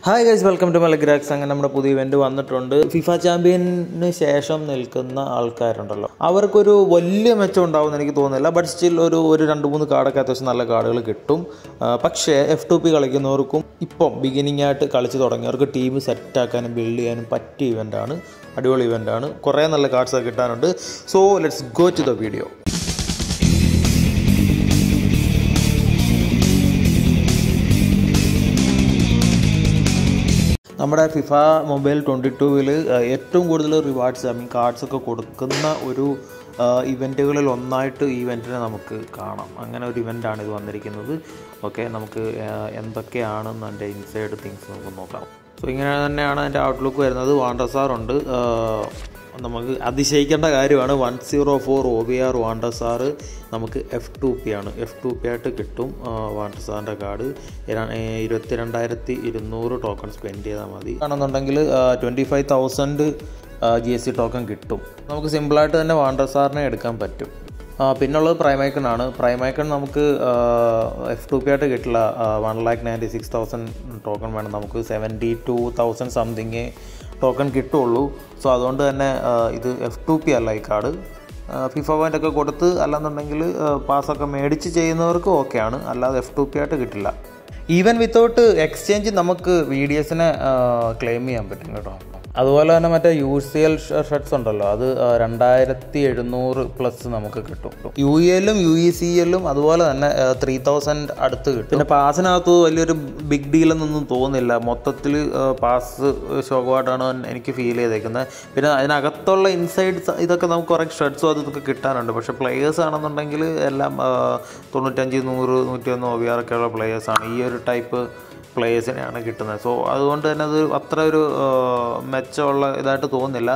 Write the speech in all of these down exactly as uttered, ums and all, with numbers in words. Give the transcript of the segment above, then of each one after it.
Hi guys, welcome to Malayalam. അങ്ങനെ നമ്മുടെ പുതിയ ഇവന്റ് വന്നിട്ടുണ്ട്. ഫിഫ ചാമ്പ്യന് ശേഷം നിൽക്കുന്ന ആൾക്കാരുണ്ടല്ലോ, അവർക്കൊരു വലിയ മെച്ചം ഉണ്ടാവുമെന്ന് എനിക്ക് തോന്നുന്നില്ല. ബട്ട് സ്റ്റിൽ ഒരു ഒരു രണ്ട് മൂന്ന് കാർഡൊക്കെ അത്യാവശ്യം നല്ല കാർഡുകൾ കിട്ടും. പക്ഷേ എഫ് ടു പി കളിക്കുന്നവർക്കും ഇപ്പം ബിഗിനിങ് ആയിട്ട് കളിച്ച് തുടങ്ങിയവർക്ക് ടീം സെറ്റാക്കാനും ബിൽഡ് ചെയ്യാനും പറ്റിയ ഇവൻ്റാണ്. അടിപൊളി ഇവൻ്റാണ്. കുറേ നല്ല കാർഡ്സൊക്കെ കിട്ടാനുണ്ട്. So let's go to the video. നമ്മുടെ ഫിഫ മൊബൈൽ ട്വൻറ്റി ടൂവിൽ ഏറ്റവും കൂടുതൽ റിവാർഡ്സ് ഐ മീൻ കാർഡ്സൊക്കെ കൊടുക്കുന്ന ഒരു ഇവൻറ്റുകളിൽ ഒന്നായിട്ട് ഈ ഇവൻറ്റിനെ നമുക്ക് കാണാം. അങ്ങനെ ഒരു ഇവൻ്റാണ് ഇത് വന്നിരിക്കുന്നത്. ഓക്കെ, നമുക്ക് എന്തൊക്കെയാണെന്ന് എൻ്റെ ഇൻസൈഡ് തിങ്സ് നമുക്ക് നോക്കാം. സോ ഇങ്ങനെ തന്നെയാണ് എൻ്റെ ഔട്ട്ലുക്ക് വരുന്നത്. വാണ്ടസാറുണ്ട്, നമുക്ക് അതിശയിക്കേണ്ട കാര്യമാണ്. One zero four O B R Van der Sar നമുക്ക് എഫ് ടു പി ആണ്. എഫ് ടു പി ആയിട്ട് കിട്ടും വാണ്ടസാറിൻ്റെ കാർഡ്. ഇരുപത്തി രണ്ടായിരത്തി ഇരുന്നൂറ് ടോക്കൺ സ്പെൻഡ് ചെയ്താൽ മതി. ആണെന്നുണ്ടെങ്കിൽ twenty five thousand G S C token കിട്ടും. നമുക്ക് സിമ്പിളായിട്ട് തന്നെ വാണ്ടസാറിനെ എടുക്കാൻ പറ്റും. പിന്നുള്ളത് പ്രൈമൈക്കൺ ആണ്. പ്രൈമൈക്കൺ നമുക്ക് എഫ് ടു പി ആയിട്ട് കിട്ടില്ല. One lakh ninety six thousand token വേണം. നമുക്ക് seventy two thousand something token കിട്ടുള്ളൂ. സോ അതുകൊണ്ട് തന്നെ ഇത് എഫ് ടു പി അല്ല ഈ കാർഡ്. ഫിഫ പോയിൻ്റ് ഒക്കെ കൊടുത്ത് അല്ലെന്നുണ്ടെങ്കിൽ പാസ്സൊക്കെ മേടിച്ച് ചെയ്യുന്നവർക്ക് ഓക്കെയാണ്, അല്ലാതെ എഫ് ടു പി ആയിട്ട് കിട്ടില്ല. ഈവൻ വിത്തൗട്ട് എക്സ്ചേഞ്ച് നമുക്ക് വി ഡി എസിനെ ക്ലെയിം ചെയ്യാൻ പറ്റും കേട്ടോ. അതുപോലെ തന്നെ മറ്റേ യു സി എൽ ഷർട്ട്സ് ഉണ്ടല്ലോ, അത് രണ്ടായിരത്തി എഴുന്നൂറ് പ്ലസ് നമുക്ക് കിട്ടും. യു ഇ എല്ലും യു ഇ സി എല്ലും അതുപോലെ തന്നെ ത്രീ തൗസൻഡ് അടുത്ത് കിട്ടും. പിന്നെ പാസിനകത്ത് വലിയൊരു ബിഗ് ഡീലെന്നൊന്നും തോന്നില്ല. മൊത്തത്തിൽ പാസ് ശോകമായിട്ടാണ് എനിക്ക് ഫീൽ ചെയ്തേക്കുന്നത്. പിന്നെ അതിനകത്തുള്ള ഇൻസൈഡ്സ് ഇതൊക്കെ നമുക്ക് കുറേ ഷർട്ട്സും അത് ഇതൊക്കെ കിട്ടാനുണ്ട്. പക്ഷേ പ്ലെയേഴ്സ് ആണെന്നുണ്ടെങ്കിൽ എല്ലാം തൊണ്ണൂറ്റഞ്ച് നൂറ് നൂറ്റി ഒന്ന് ഒ ബി ആർ ഒക്കെയുള്ള പ്ലെയേഴ്സാണ്. ഈ ഒരു ടൈപ്പ് പ്ലേയേഴ്സിനെയാണ് കിട്ടുന്നത്. സോ അതുകൊണ്ട് തന്നെ അത് അത്ര ഒരു മെച്ചമുള്ള ഇതായിട്ട് തോന്നുന്നില്ല.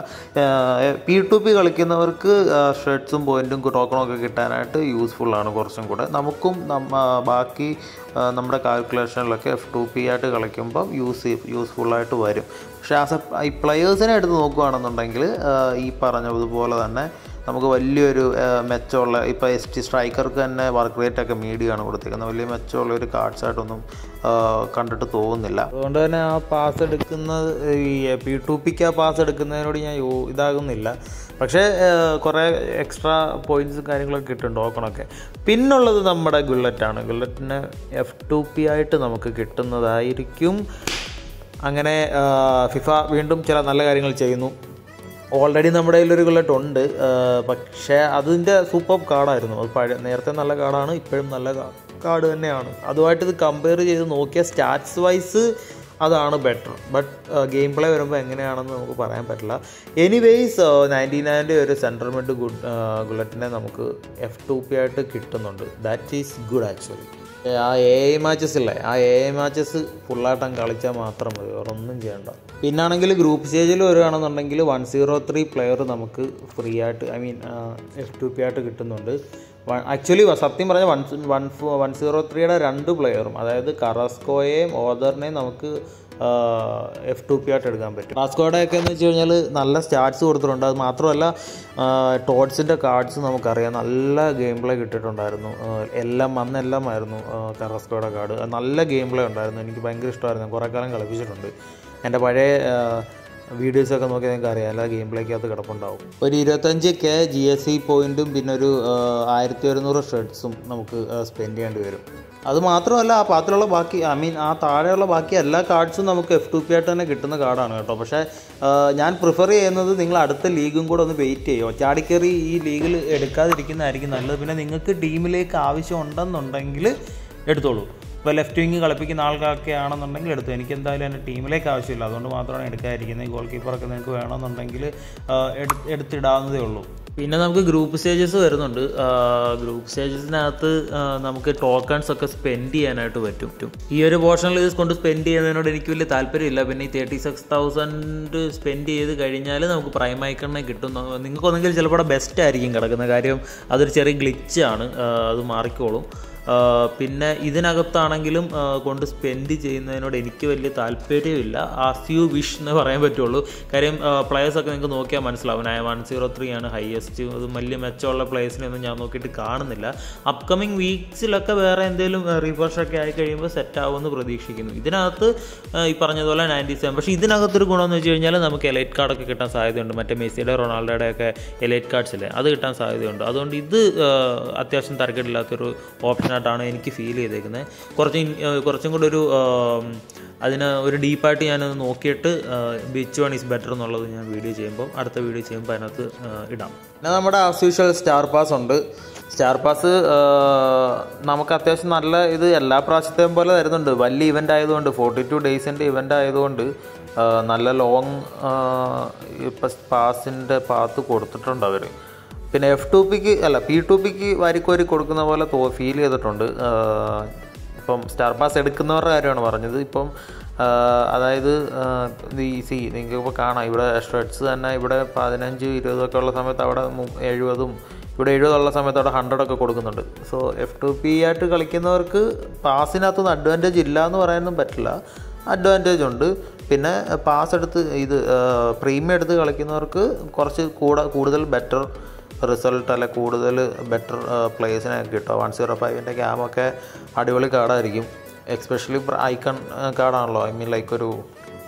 പി ടു പി കളിക്കുന്നവർക്ക് ഷർട്ട്സും പോയിൻറ്റും ടോക്കണും ഒക്കെ കിട്ടാനായിട്ട് യൂസ്ഫുള്ളാണ് കുറച്ചും കൂടെ. നമുക്കും ബാക്കി നമ്മുടെ കാൽക്കുലേഷനിലൊക്കെ എഫ് ടു പി ആയിട്ട് കളിക്കുമ്പം യൂസ് യൂസ്ഫുള്ളായിട്ട് വരും. പക്ഷേ ആസ് എ ഈ പ്ലെയേഴ്സിനെ എടുത്ത് നോക്കുകയാണെന്നുണ്ടെങ്കിൽ ഈ പറഞ്ഞതുപോലെ തന്നെ നമുക്ക് വലിയൊരു മെച്ചമുള്ള ഇപ്പോൾ എസ് ടി സ്ട്രൈക്കർക്ക് തന്നെ വർക്ക് റേറ്റ് ഒക്കെ മീഡിയമാണ് കൊടുത്തിരിക്കുന്നത്. വലിയ മെച്ചമുള്ള ഒരു കാർഡ്സായിട്ടൊന്നും കണ്ടിട്ട് തോന്നുന്നില്ല. അതുകൊണ്ട് തന്നെ ആ പാസ് എടുക്കുന്നത് ഈ പി ടു പിക്ക് ആ പാസ് എടുക്കുന്നതിനോട് ഞാൻ യോ ഇതാകുന്നില്ല. പക്ഷേ കുറേ എക്സ്ട്രാ പോയിൻറ്റ്സും കാര്യങ്ങളൊക്കെ കിട്ടും ടോക്കണൊക്കെ. പിന്നുള്ളത് നമ്മുടെ ഗുള്ളറ്റാണ്. ഗുള്ളറ്റിന് എഫ് ടു പി ആയിട്ട് നമുക്ക് കിട്ടുന്നതായിരിക്കും. അങ്ങനെ ഫിഫ വീണ്ടും ചില നല്ല കാര്യങ്ങൾ ചെയ്യുന്നു. ഓൾറെഡി നമ്മുടെ കയ്യിലൊരു ഗുള്ളറ്റ് ഉണ്ട്, പക്ഷേ അതിൻ്റെ സൂപ്പർ കാർഡായിരുന്നു. അത് പഴയ നേരത്തെ നല്ല കാർഡാണ്, ഇപ്പോഴും നല്ല കാർഡ് തന്നെയാണ്. അതുമായിട്ട് ഇത് കമ്പയർ ചെയ്ത് നോക്കിയാൽ സ്റ്റാറ്റ്സ് വൈസ് അതാണ് ബെറ്റർ. ബട്ട് ഗെയിം പ്ലേ വരുമ്പോൾ എങ്ങനെയാണെന്ന് നമുക്ക് പറയാൻ പറ്റില്ല. എനിവേയ്സ് നയൻറ്റി നയൻ്റെ ഒരു സെൻട്രൽ മിഡ് ഗുഡ് ഗുള്ളറ്റിനെ നമുക്ക് എഫ് ടു പി ആയിട്ട് കിട്ടുന്നുണ്ട്. That is good actually. ആ എ ഐ മാച്ചസ് ഇല്ലേ, ആ എ ഐ മാച്ചസ് ഫുള്ളായിട്ടും കളിച്ചാൽ മാത്രം മതി, വേറൊന്നും ചെയ്യണ്ട. പിന്നാണെങ്കിൽ ഗ്രൂപ്പ് സ്റ്റേജിൽ വരികയാണെന്നുണ്ടെങ്കിൽ വൺ സീറോ ത്രീ പ്ലെയർ നമുക്ക് ഫ്രീ ആയിട്ട് I mean F two P ആയിട്ട് കിട്ടുന്നുണ്ട്. ആക്ച്വലി സത്യം പറഞ്ഞാൽ വൺ വൺ വൺ സീറോ ത്രീയുടെ രണ്ട് പ്ലെയറും, അതായത് കറാസ്കോയെയും ഓദറിനെയും നമുക്ക് എഫ് ടു പി ആയിട്ട് എടുക്കാൻ പറ്റും. കാസ്കോഡയൊക്കെ എന്ന് വെച്ച് കഴിഞ്ഞാൽ നല്ല സ്റ്റാറ്റ്സ് കൊടുത്തിട്ടുണ്ട്. അത് മാത്രമല്ല ടോഡ്സിൻ്റെ കാർഡ്സ് നമുക്കറിയാം, നല്ല ഗെയിം പ്ലേ കിട്ടിയിട്ടുണ്ടായിരുന്നു. എല്ലാം അന്നെല്ലാമായിരുന്നു കറാസ്കോയുടെ കാർഡ്. നല്ല ഗെയിം പ്ലേ ഉണ്ടായിരുന്നു. എനിക്ക് ഭയങ്കര ഇഷ്ടമായിരുന്നു. കുറേ കാലം കളിപ്പിച്ചിട്ടുണ്ട്. എൻ്റെ പഴയ വീഡിയോസൊക്കെ നോക്കി നിങ്ങൾക്ക് അറിയാം, എല്ലാ ഗെയിം പ്ലേക്കകത്ത് കിടപ്പുണ്ടാവും. ഒരു ഇരുപത്തഞ്ച് കെ ജി എസ് സി പോയിൻറ്റും പിന്നെ ഒരു ആയിരത്തി ഒരുന്നൂറ് ഷർട്ട്സും നമുക്ക് സ്പെൻഡ് ചെയ്യേണ്ടി വരും. അത് മാത്രമല്ല ആ പാത്രമുള്ള ബാക്കി ഐ മീൻ ആ താഴെയുള്ള ബാക്കി എല്ലാ കാർഡ്സും നമുക്ക് എഫ് ടു പി ആയിട്ട് തന്നെ കിട്ടുന്ന കാർഡാണ് കേട്ടോ. പക്ഷേ ഞാൻ പ്രിഫർ ചെയ്യുന്നത് നിങ്ങൾ അടുത്ത ലീഗും കൂടെ ഒന്ന് വെയിറ്റ് ചെയ്യുമോ. ചാടിക്കറി ഈ ലീഗിൽ എടുക്കാതിരിക്കുന്നതായിരിക്കും നല്ലത്. പിന്നെ നിങ്ങൾക്ക് ടീമിലേക്ക് ആവശ്യം ഉണ്ടെന്നുണ്ടെങ്കിൽ എടുത്തോളൂ. ഇപ്പോൾ ലെഫ്റ്റ് വിങ് കളിപ്പിക്കുന്ന ആൾക്കാരൊക്കെ ആണെന്നുണ്ടെങ്കിൽ എടുത്തു. എനിക്ക് എന്തായാലും എൻ്റെ ടീമിലേക്ക് ആവശ്യമില്ല, അതുകൊണ്ട് മാത്രമാണ് എടുക്കാതിരിക്കുന്നത്. ഈ ഗോൾ കീപ്പറൊക്കെ നിങ്ങൾക്ക് വേണമെന്നുണ്ടെങ്കിൽ എടുത്തിടാവുന്നതേ ഉള്ളൂ. പിന്നെ നമുക്ക് ഗ്രൂപ്പ് സ്റ്റേജസ് വരുന്നുണ്ട്. ഗ്രൂപ്പ് സ്റ്റേജസിനകത്ത് നമുക്ക് ടോക്കൺസ് ഒക്കെ സ്പെൻഡ് ചെയ്യാനായിട്ട് പറ്റും. ഈ ഒരു പോർഷനിൽ ഇത് കൊണ്ട് സ്പെൻഡ് ചെയ്യുന്നതിനോട് എനിക്ക് വലിയ താല്പര്യമില്ല. പിന്നെ ഈ തേർട്ടി സിക്സ് തൗസൻഡ് സ്പെൻഡ് ചെയ്ത് കഴിഞ്ഞാൽ നമുക്ക് പ്രൈം ഐക്കണിനെ കിട്ടും. നിങ്ങൾക്കൊന്നെങ്കിൽ ചിലപ്പോൾ ബെസ്റ്റ് ആയിരിക്കും കിടക്കുന്ന കാര്യം. അതൊരു ചെറിയ ഗ്ലിച്ചാണ്, അത് മാറിക്കോളും. പിന്നെ ഇതിനകത്താണെങ്കിലും കൊണ്ട് സ്പെൻഡ് ചെയ്യുന്നതിനോട് എനിക്ക് വലിയ താല്പര്യമില്ല. ആസ് യു വിഷ് എന്ന് പറയാൻ പറ്റുള്ളൂ. കാര്യം പ്ലേയേഴ്സൊക്കെ നിങ്ങൾക്ക് നോക്കിയാൽ മനസ്സിലാവും. നയൻ വൺ സീറോ ത്രീ ആണ് ഹയസ്റ്റ്. അത് വലിയ മെച്ചമുള്ള പ്ലേയേഴ്സിനെയൊന്നും ഞാൻ നോക്കിയിട്ട് കാണുന്നില്ല. അപ്കമിങ് വീക്സിലൊക്കെ വേറെ എന്തെങ്കിലും റിഫ്രഷൊക്കെ ആയി കഴിയുമ്പോൾ സെറ്റ് ആവുമെന്ന് പ്രതീക്ഷിക്കുന്നു. ഇതിനകത്ത് ഈ പറഞ്ഞതുപോലെ നയൻറ്റി സെവൻ. പക്ഷേ ഇതിനകത്തൊരു ഗുണമെന്ന് വെച്ച് കഴിഞ്ഞാൽ നമുക്ക് എലൈറ്റ് കാർഡൊക്കെ കിട്ടാൻ സാധ്യതയുണ്ട്. മറ്റേ മെസ്സിയുടെ റൊണാൾഡോയുടെ ഒക്കെ എലൈറ്റ് കാർഡ്സില്ലേ, അത് കിട്ടാൻ സാധ്യതയുണ്ട്. അതുകൊണ്ട് ഇത് അത്യാവശ്യം തരക്കേടില്ലാത്തൊരു ഓപ്ഷനായിട്ടാണ് എനിക്ക് ഫീൽ ചെയ്തേക്കുന്നത്. കുറച്ച് കുറച്ചും കൂടെ ഒരു അതിന് ഒരു ഡീപ്പായിട്ട് ഞാനത് നോക്കിയിട്ട് വിച്ച് വൺ ഈസ് ബെറ്റർ എന്നുള്ളത് ഞാൻ വീഡിയോ ചെയ്യുമ്പോൾ അടുത്ത വീഡിയോ ചെയ്യുമ്പോൾ അതിനകത്ത് ഇടാം. പിന്നെ നമ്മുടെ ആസ് യൂഷ്വൽ സ്റ്റാർ പാസ് ഉണ്ട്. സ്റ്റാർ പാസ് നമുക്ക് അത്യാവശ്യം നല്ല ഇത് എല്ലാ പ്രാവശ്യത്തെയും പോലെ തരുന്നുണ്ട്. വലിയ ഇവൻ്റ് ആയതുകൊണ്ട്, ഫോർട്ടി ടു ഡേയ്സിൻ്റെ ഇവൻ്റ് ആയതുകൊണ്ട് നല്ല ലോങ് ഇപ്പം പാസിൻ്റെ പാത്ത് കൊടുത്തിട്ടുണ്ട് അവർ. പിന്നെ എഫ് ടു പിക്ക് അല്ല പി ടു പിക്ക് വാരിക്കോരി കൊടുക്കുന്ന പോലെ തോ ഫീൽ ചെയ്തിട്ടുണ്ട്. ഇപ്പം സ്റ്റാർ പാസ് എടുക്കുന്നവരുടെ കാര്യമാണ് പറഞ്ഞത്. ഇപ്പം അതായത് ഈ സി നിങ്ങൾക്ക് ഇപ്പോൾ കാണാം, ഇവിടെ സ്ട്രെഡ്സ് തന്നെ ഇവിടെ പതിനഞ്ച് ഇരുപതൊക്കെ ഉള്ള സമയത്ത് അവിടെ എഴുപതും ഇവിടെ എഴുപതുള്ള സമയത്ത് അവിടെ ഹൺഡ്രഡൊക്കെ കൊടുക്കുന്നുണ്ട്. സോ എഫ് ടു പി ആയിട്ട് കളിക്കുന്നവർക്ക് പാസിനകത്തൊന്നും അഡ്വാൻറ്റേജ് ഇല്ല എന്ന് പറയാനൊന്നും പറ്റില്ല, അഡ്വാൻറ്റേജ് ഉണ്ട്. പിന്നെ പാസ് എടുത്ത് ഇത് പ്രീമിയം എടുത്ത് കളിക്കുന്നവർക്ക് കുറച്ച് കൂടെ കൂടുതൽ ബെറ്റർ റിസൾട്ട് അല്ലെ കൂടുതൽ ബെറ്റർ പ്ലേയേഴ്സിനൊക്കെ കിട്ടുക. വൺ സീറോ ഫൈവിൻ്റെ ക്യാമൊക്കെ അടിപൊളി കാർഡായിരിക്കും. എക്സ്പെഷ്യലി ഐക്കൺ കാർഡാണല്ലോ, ഐ മീൻ ലൈക്ക് ഒരു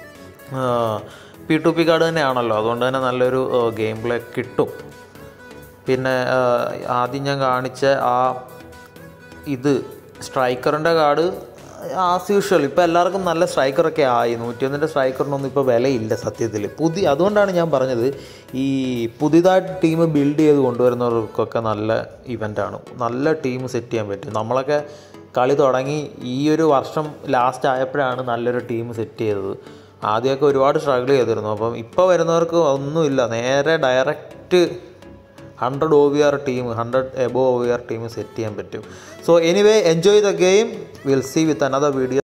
പി ടു പി കാർഡ് തന്നെയാണല്ലോ, അതുകൊണ്ട് തന്നെ നല്ലൊരു ഗെയിം പ്ലേ കിട്ടും. പിന്നെ ആദ്യം ഞാൻ കാണിച്ച ആ ഇത് സ്ട്രൈക്കറിൻ്റെ കാർഡ് ആസ് യൂഷ്വൽ ഇപ്പോൾ എല്ലാവർക്കും നല്ല സ്ട്രൈക്കറൊക്കെ ആയി. നൂറ്റിയൊന്നിൻ്റെ സ്ട്രൈക്കറിനൊന്നും ഇപ്പോൾ വിലയില്ല സത്യത്തിൽ. പുതിയ അതുകൊണ്ടാണ് ഞാൻ പറഞ്ഞത് ഈ പുതിയതായിട്ട് ടീം ബിൽഡ് ചെയ്ത് കൊണ്ടുവരുന്നവർക്കൊക്കെ നല്ല ഇവൻ്റാണ്. നല്ല ടീം സെറ്റ് ചെയ്യാൻ പറ്റും. നമ്മളൊക്കെ കളി തുടങ്ങി ഈ ഒരു വർഷം ലാസ്റ്റ് ആയപ്പോഴാണ് നല്ലൊരു ടീം സെറ്റ് ചെയ്തത്. ആദ്യമൊക്കെ ഒരുപാട് സ്ട്രഗിൾ ചെയ്തിരുന്നു. അപ്പം ഇപ്പോൾ വരുന്നവർക്ക് ഒന്നുമില്ല, നേരെ direct hundred O V R team hundred above O V R team set ചെയ്യാൻ പറ്റും. So anyway enjoy the game. Will see with another video.